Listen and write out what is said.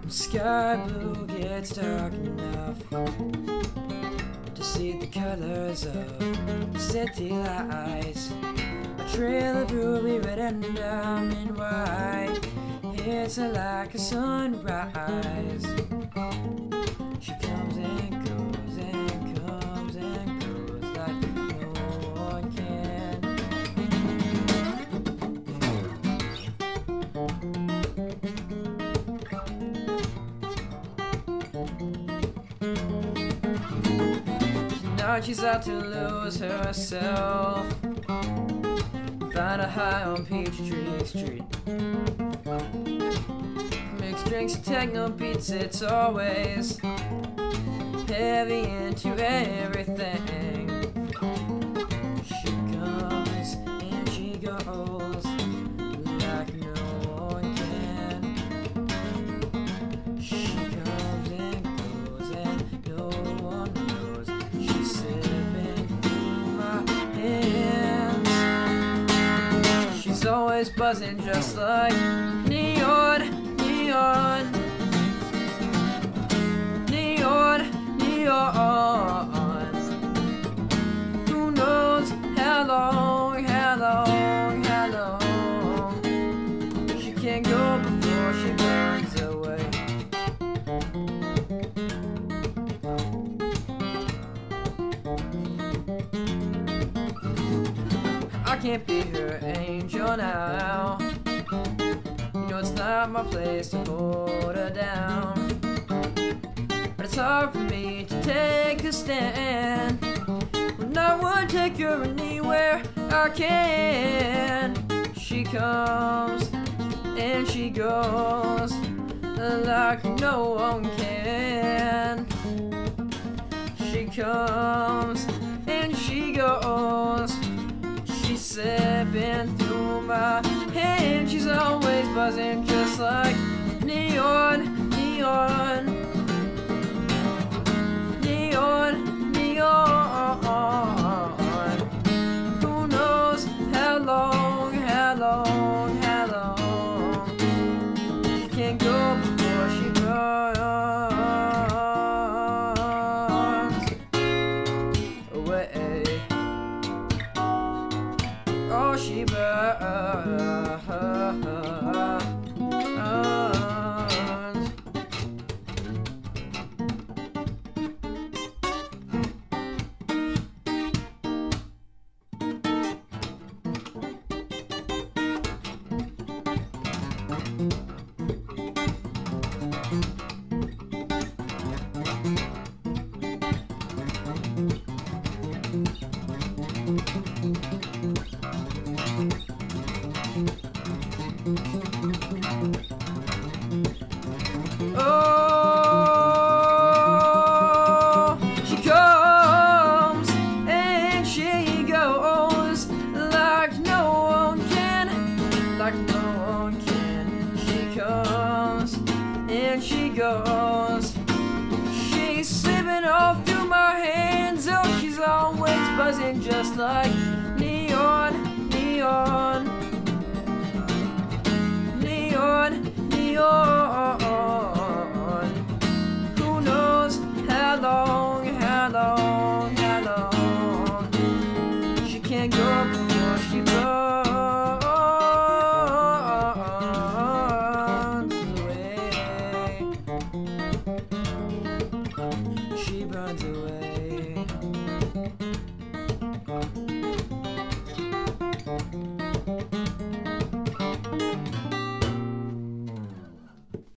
Sky blue gets dark enough to see the colors of the city lights. A trail of ruby red and diamond white hits her like a sunrise. She comes and goes and comes and goes like no one can. Now she's out to lose herself, find a high on Peachtree Street. Mixed drinks and techno beats, it's always heavy into everything. She comes and she goes like no one can. She comes and goes and no one knows. She's slipping through my hands. She's always buzzing just like neon, neon, neon, neon. Who knows how long, how long, how long she can't go before she burns away. I can't be her angel now. You know it's not my place to hold her down, but it's hard for me to take a stand when I would take her anywhere I can. She comes and she goes like no one can. She comes and she goes. She's slipping through my hand. She's always buzzing just like neon, neon, neon, neon. Who knows how long, how long, how long she can't go before she burns away. Oh, she burns. Oh, she comes and she goes like no one can, like no one can. She comes and she goes. She's slipping all through my hands. Oh, she's always buzzing just like neon, neon, neon, neon.